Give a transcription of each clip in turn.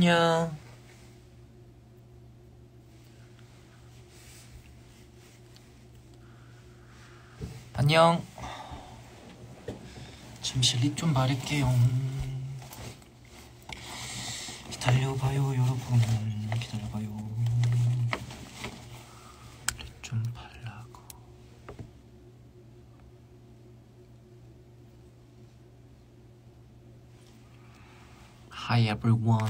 안녕. 안녕. 잠시 립 좀 바를게요. 기다려봐요 여러분, 기다려봐요. 립 좀 바르고. Hi everyone.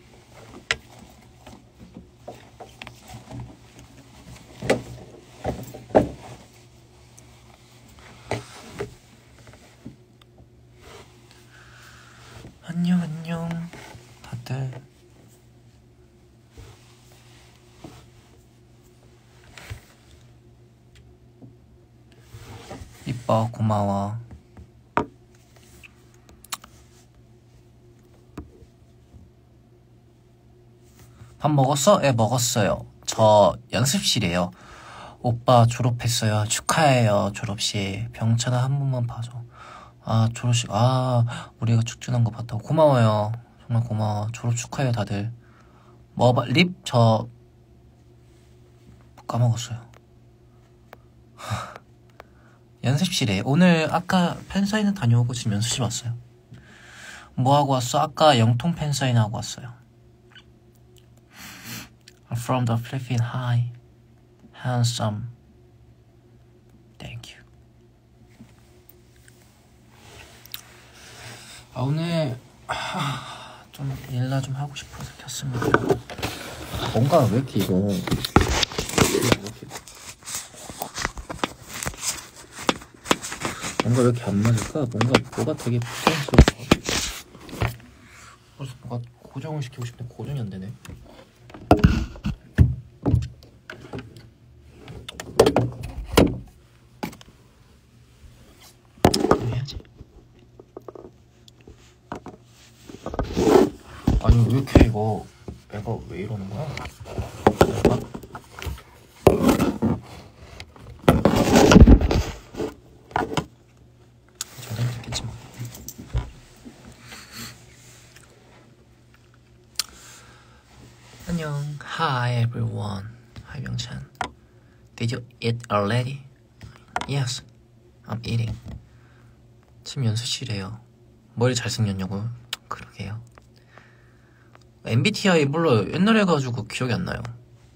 안녕 안녕 다들. 이뻐, 고마워. 밥 먹었어? 예, 먹었어요. 저 연습실이에요. 오빠 졸업했어요. 축하해요. 졸업식. 병찬아 한 번만 봐줘. 아, 졸업식. 아, 우리가 축전한 거 봤다고. 고마워요. 정말 고마워. 졸업 축하해요 다들. 뭐 립? 저 까먹었어요. 연습실에 오늘 아까 팬사인회 다녀오고 지금 연습실 왔어요. 뭐 하고 왔어? 아까 영통 팬사인회 하고 왔어요. I'm from the Philippines. Hi, handsome. Thank you. 아, 오늘 좀 일나 좀 하고 싶어서 켰습니다. 뭔가 왜 이렇게 이거 뭔가 왜 이렇게 안 맞을까? 뭐가 되게 부담스러워. 그래서 뭔가 고정을 시키고 싶은데 고정이 안 되네. 해야지. 아니 왜 이렇게 이거 애가 왜 이러는 거야? 잘생겼겠지만. 안녕. Hi everyone. Hi 병찬. Did you eat already? Yes, I'm eating. 지금 연습실이에요. 머리 잘생겼냐고? 그러게요. MBTI 몰라요. 옛날에 가지고 기억이 안 나요.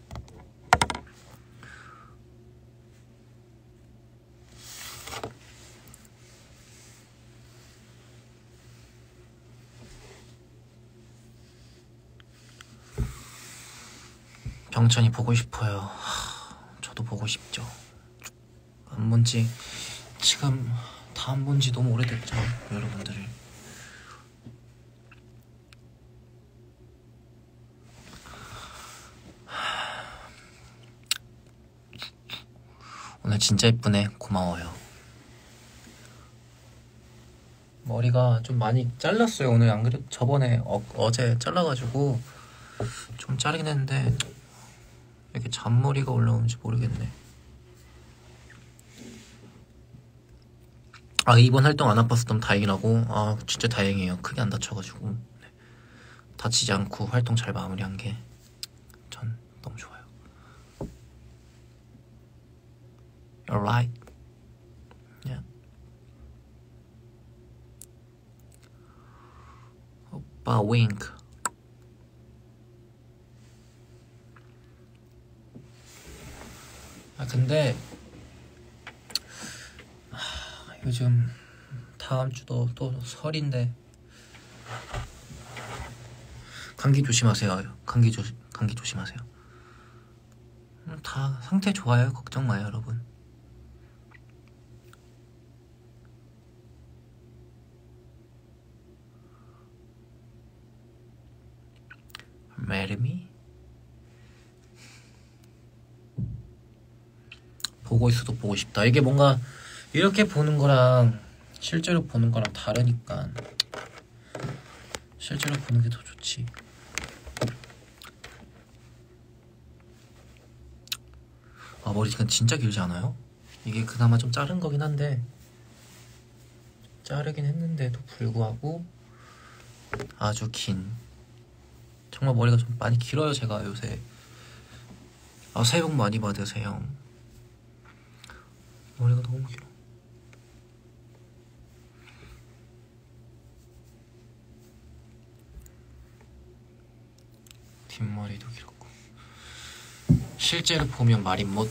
병찬이 보고 싶어요. 저도 보고 싶죠. 안 본지 지금 다 안 본지 너무 오래됐죠, 여러분들을. 오늘 진짜 예쁘네. 고마워요. 머리가 좀 많이 잘랐어요. 오늘 안 그래도 저번에 어제 잘라가지고 좀 자르긴 했는데 왜 이렇게 잔머리가 올라오는지 모르겠네. 아, 이번 활동 안 아파서 너무 다행이라고. 아, 진짜 다행이에요. 크게 안 다쳐가지고. 네. 다치지 않고 활동 잘 마무리한 게 전 너무 좋아요. You're right. Yeah. 오빠 윙크. 아, 근데 요즘 다음 주도 또 설인데 감기 조심하세요. 감기 조심하세요. 다 상태 좋아요. 걱정 마요, 여러분. Marry me? 보고 있어도 보고 싶다. 이게 뭔가 이렇게 보는 거랑 실제로 보는 거랑 다르니까 실제로 보는 게 더 좋지. 아, 머리가 진짜 길지 않아요? 이게 그나마 좀 자른 거긴 한데 자르긴 했는데도 불구하고 아주 긴 정말 머리가 좀 많이 길어요 제가 요새. 아 새해 복 많이 받으세요. 머리가 너무 길어. 뒷머리도 길었고 실제로 보면 말이 못.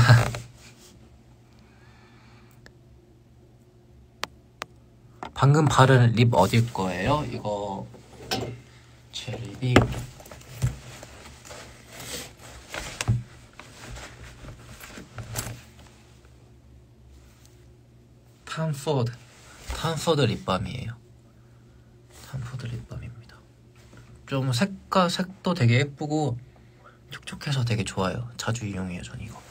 방금 바른 립 어딜 거예요? 이거 제 립이 탐포드 립밤이에요. 탐포드 립밤입니다. 좀 색도 되게 예쁘고 촉촉해서 되게 좋아요. 자주 이용해요 전 이거.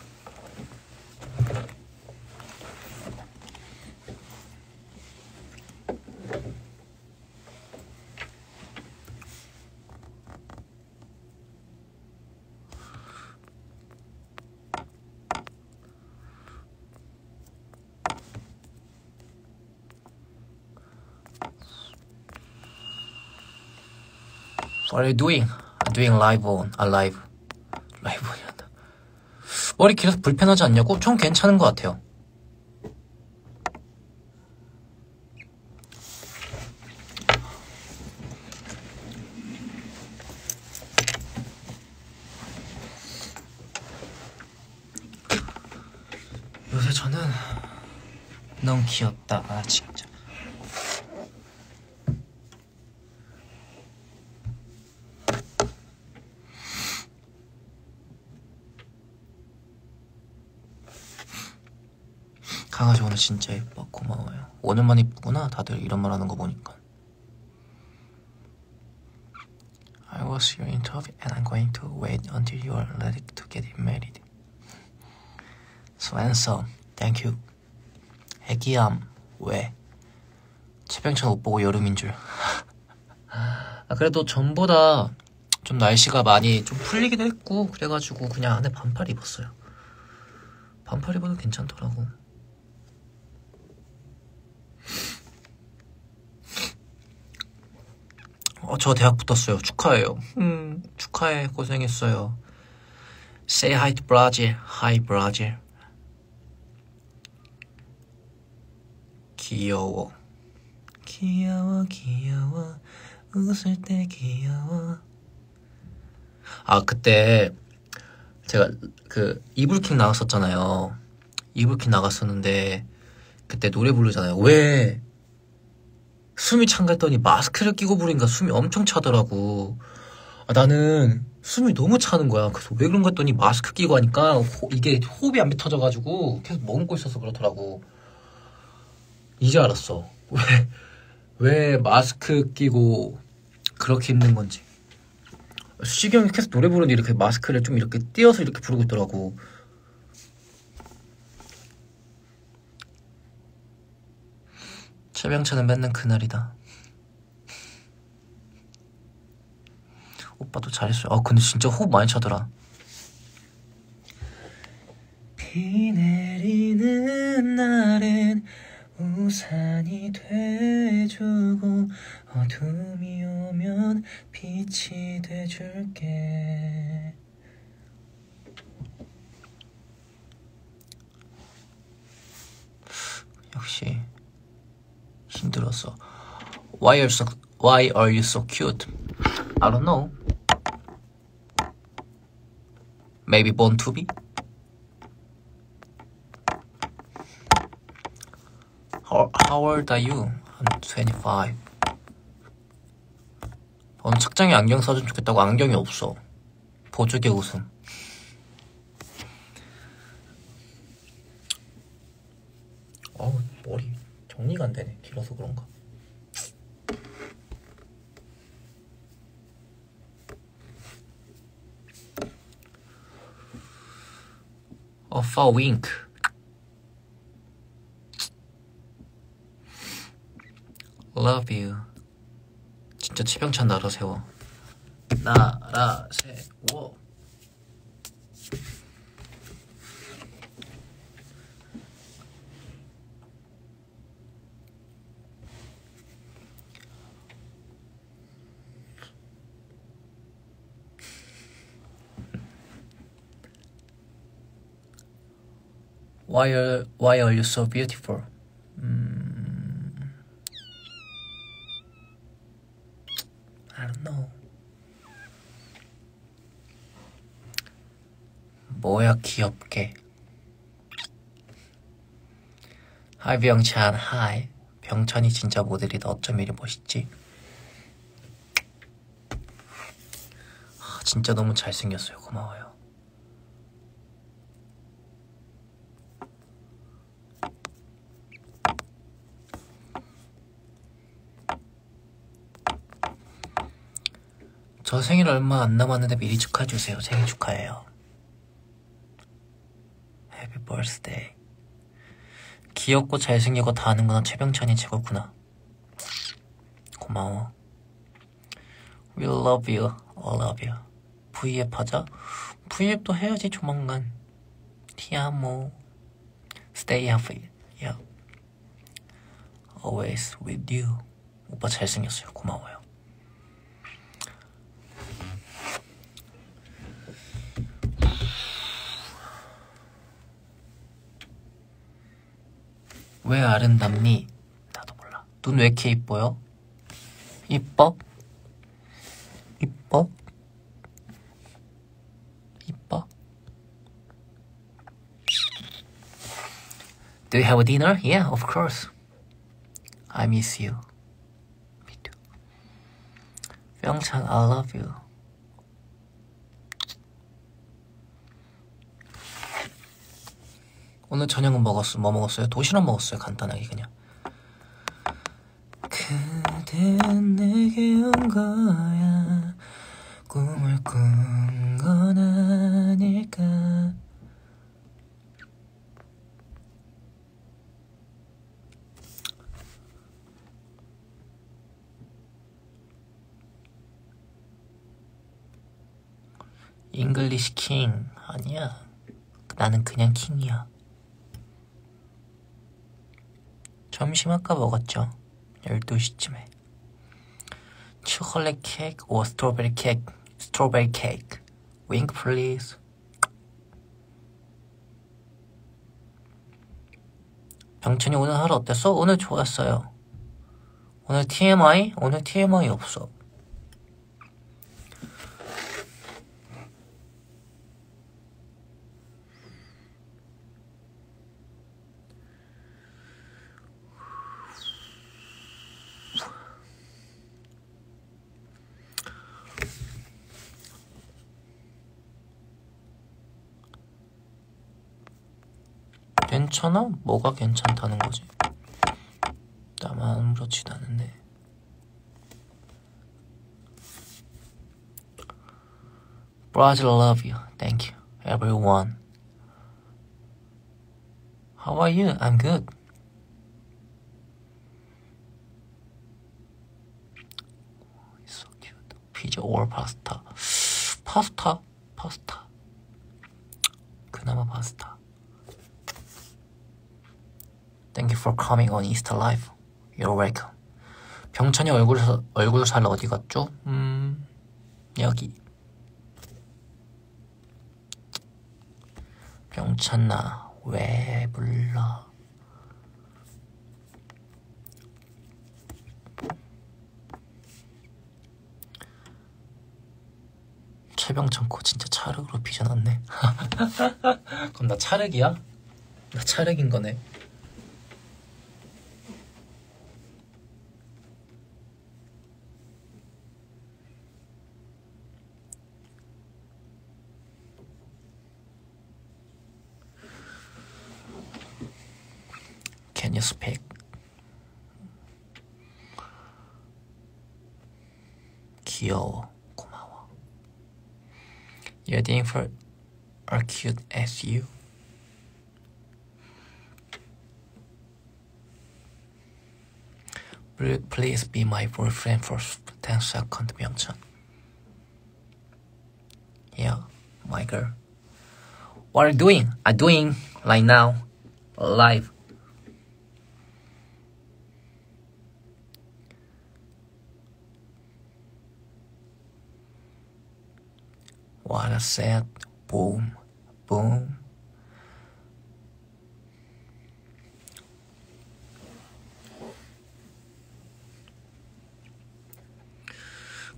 What are you doing? I'm doing live on. live on이란다. 머리 길어서 불편하지 않냐고? 전 괜찮은 것 같아요. 요새 저는 너무 귀엽다. 아 진짜. 강아지 오늘 진짜 예뻐. 고마워요. 오늘만 이쁘구나 다들 이런 말 하는 거 보니까. I was your interview and I'm going to wait until you are ready to get married. So handsome. Thank you. 애기암. 왜? 최병찬 옷 보고 여름인 줄. 아, 그래도 전보다 좀 날씨가 많이 좀 풀리기도 했고 그래가지고 그냥 안에 반팔 입었어요. 반팔 입어도 괜찮더라고. 저 대학 붙었어요. 축하해요. 축하해. 고생했어요. Say hi to Brazil. Hi Brazil. 귀여워. 귀여워 귀여워. 웃을 때 귀여워. 아 그때 제가 그 이불킥 나갔었잖아요. 이불킥 나갔었는데 그때 노래 부르잖아요. 왜 숨이 찬갔더니 마스크를 끼고 부르니까 숨이 엄청 차더라고. 아, 나는 숨이 너무 차는 거야. 그래서 왜 그런가 했더니 마스크 끼고 하니까 이게 호흡이 안 뱉어져가지고 계속 머금고 있어서 그렇더라고. 이제 알았어. 왜 마스크 끼고 그렇게 힘든 건지. 수식이 형이 계속 노래 부르는데 이렇게 마스크를 좀 이렇게 띄어서 이렇게 부르고 있더라고. 최병찬은 맨날 그날이다. 오빠도 잘했어요. 아 근데 진짜 호흡 많이 차더라. 비 내리는 날엔 우산이 돼주고 어둠이 오면 빛이 돼줄게. 역시 힘들었어. Why are you so cute? I don't know. Maybe born to be? How old are you? I'm 25. 오늘 책장에 안경 사주면 좋겠다고. 안경이 없어. 보조개 웃음. 머리 정리가 안 되네. 길어서 그런가. For wink. Love you. 진짜 최병찬 나라 세워. 나라 세워. Why are you so beautiful? I don't know. 뭐야 귀엽게. Hi 병찬, hi. 병찬이 진짜 모델이다. 어쩜 이리 멋있지? 진짜 너무 잘생겼어요. 고마워요. 저 생일 얼마 안 남았는데 미리 축하해주세요. 생일 축하해요. Happy birthday. 귀엽고 잘생기고 다 아는구나. 최병찬이 최고구나. 고마워. We love you. All love you. V앱 하자? V앱도 해야지 조만간. 티아모. Stay healthy. Yeah. Always with you. 오빠 잘생겼어요. 고마워요. 왜 아름답니? 나도 몰라. 눈 왜 이렇게 이뻐요? 이뻐? 이뻐? 이뻐? Do you have a dinner? Yeah, of course. I miss you. Me too. 병찬, I love you. 오늘 저녁은 먹었어. 뭐 먹었어요? 도시락 먹었어요. 간단하게 그냥. 그댄 내게 온 거야. 꿈을 꾼 건 아닐까. 잉글리시 킹 아니야. 나는 그냥 킹이야. 점심 아까 먹었죠. 12시쯤에. 초콜릿 케이크 or 스트로베리 케이크? 스트로베리 케이크. 윙크 플리즈. 병찬이 오늘 하루 어땠어? 오늘 좋았어요. 오늘 TMI? 오늘 TMI 없어. 괜찮아? 뭐가 괜찮다는 거지? 나만 아무렇지도 않은데. Brazil love you. Thank you, everyone. How are you? I'm good. So cute. Pizza or pasta? 파스타. 그나마 파스타. Thank you for coming on Insta Live. You're welcome. 병찬이 얼굴 살 어디 갔죠? 여기. 병찬아, 왜 불러? 최병찬 코 진짜 찰흙으로 빚어놨네. 그럼 나 찰흙이야? 나 찰흙인 거네. Can you speak? 귀여워. 고마워. You're doing for as cute as you. Please be my boyfriend for 10 seconds, 병찬. Yeah, my girl. What are you doing? I'm doing right now, live. What I said, boom, boom.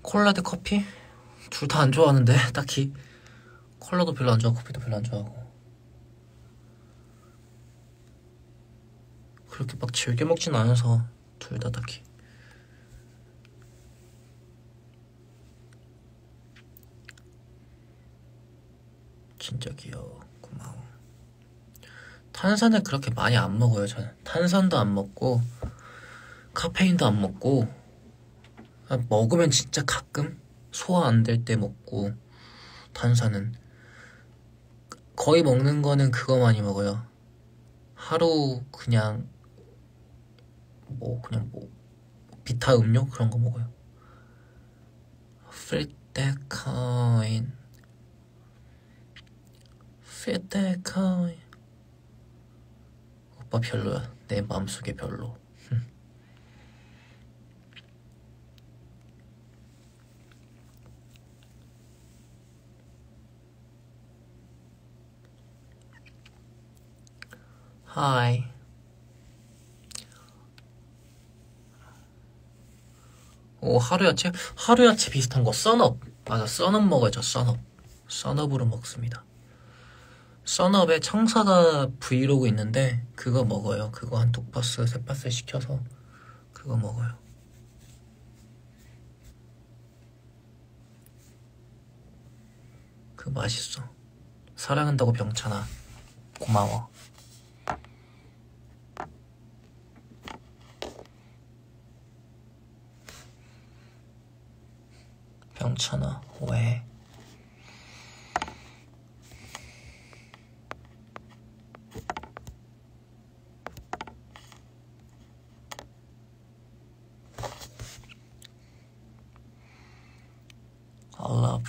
콜라 대 커피? 둘 다 안 좋아하는데 딱히 콜라도 별로 안 좋아하고 커피도 별로 안 좋아하고 그렇게 막 즐겨 먹진 않아서 둘 다 딱히. 진짜 귀여워. 고마워. 탄산을 그렇게 많이 안 먹어요. 저는 탄산도 안 먹고 카페인도 안 먹고 먹으면 진짜 가끔 소화 안 될 때 먹고 탄산은 거의 먹는 거는 그거 많이 먹어요. 하루 그냥 비타 음료 그런 거 먹어요. 필테코인 오빠 별로야. 내 마음속에 별로. 하이. 오, 하루야채? 하루야채 비슷한 거 썬업. 맞아, 썬업 먹어야죠. 썬업으로 먹습니다. 썬업에 청사가 브이로그 있는데 그거 먹어요. 그거 한 2파스 3파스 시켜서 그거 먹어요. 그거 맛있어. 사랑한다고 병찬아. 고마워. 병찬아, 왜? I love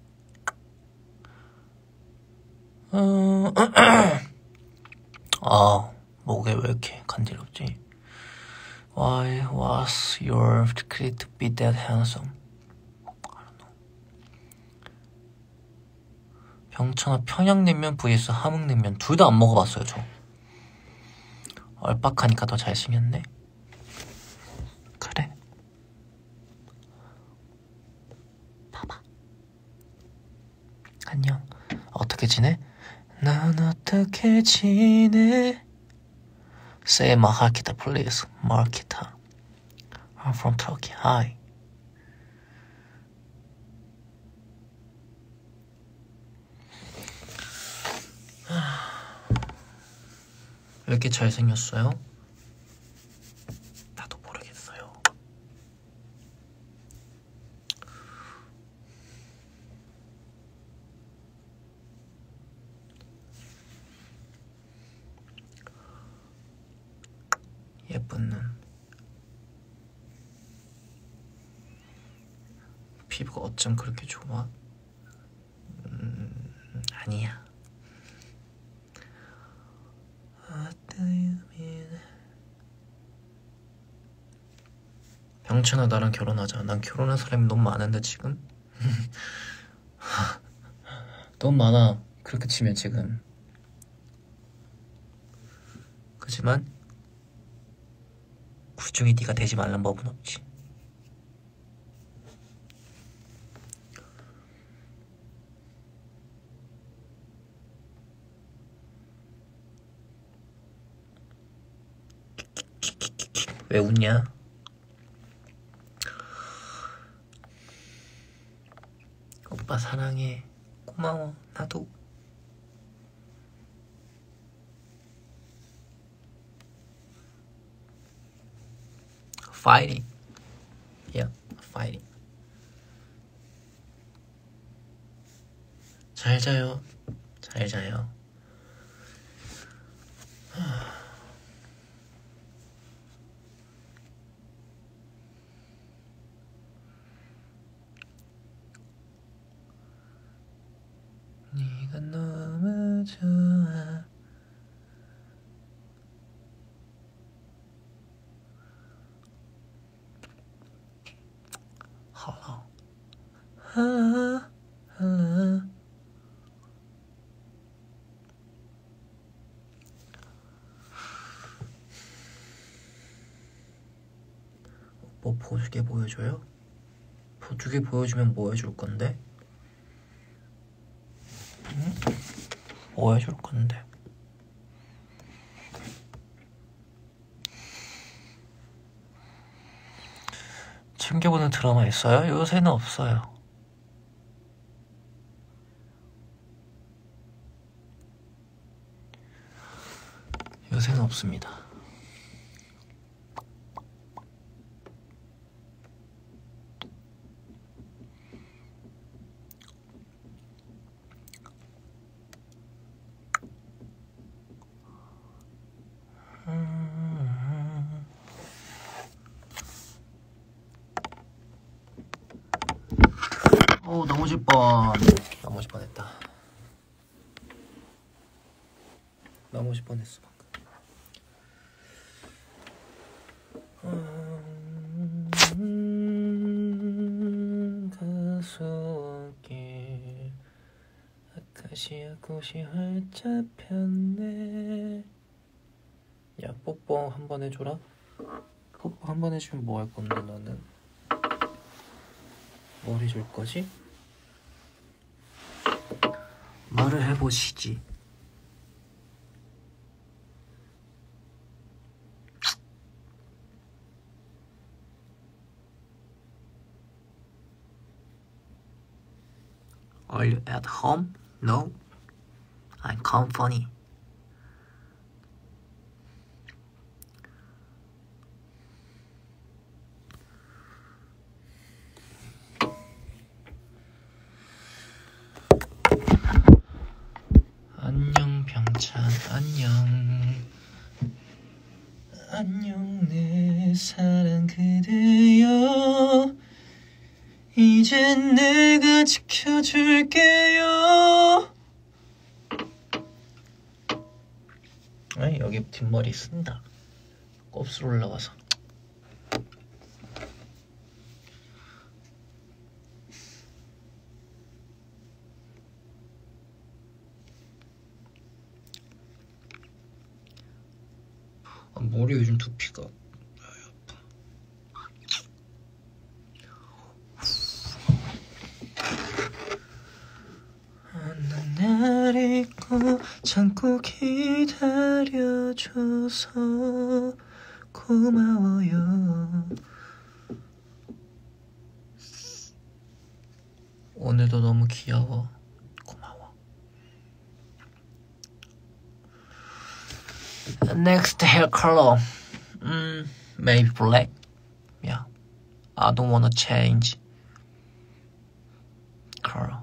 you. 목에 왜 이렇게 간지럽지? Why was your kid to be that handsome? 병찬아, 평양냉면 vs 함흥냉면 둘 다 안 먹어봤어요. 저 얼빡하니까 더 잘생겼네. 그래. 봐봐. 안녕. 어떻게 지내? 난 어떻게 지내? Say Markita please. Markita. I'm from Turkey. Hi. 왜 이렇게 잘생겼어요? 나도 모르겠어요. 예쁜 눈. 피부가 어쩜 그렇게 좋아? 아니야. 병찬아, 나랑 결혼하자. 난 결혼한 사람이 너무 많은데 지금? 너무 많아. 그렇게 치면 지금. 그치만 그중에 네가 되지 말란 법은 없지. 왜 웃냐? 오빠 사랑해. 고마워. 나도. Fighting. Yeah, fighting. 잘 자요. 잘 자요. 네가 너무 좋아. Hello. Hello. 뭐 보게 보여줘요? 두 개 보여주면 뭐 해줄 건데? 응? 뭐 해줄 건데? 챙겨보는 드라마 있어요? 요새는 없어요. 요새는 없습니다. 넘어질 뻔했다. 넘어질 뻔했어 방금. 가속길 아카시아 꽃이 활짝 폈네. 야, 뽀뽀 한번 해줘라. 뽀뽀 한번 해주면 뭐 할 건데 너는? 뭘 해줄 거지? 말을 해보시지. Are you at home? No. I'm company. 안녕 병찬 안녕. 안녕 내 사랑 그대여. 이젠 내가 지켜줄게요. 아이, 여기 뒷머리 쓴다. 곱슬 올라와서. 머리 요즘 두피가 난 날 잊고 참고 기다려줘서 고마워요. 오늘도 너무 귀여워. 고마워. Next hair color, maybe black. Yeah, I don't wanna change color.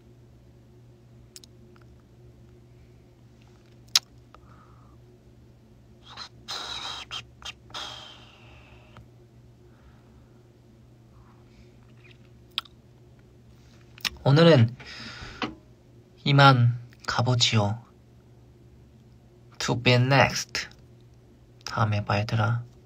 오늘은 이만 가보지요. To be next. 다음에 봐 얘들아.